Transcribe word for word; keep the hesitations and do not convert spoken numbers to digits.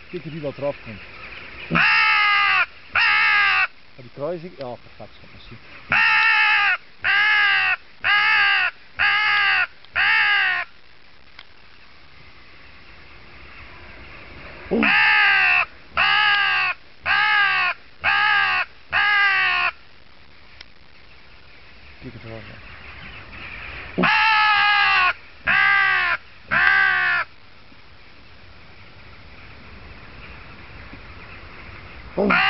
Kijken wie wel eraf komt. Maar die kruising, ja, perfect zo. Misschien. Kijk het eraf. Oh.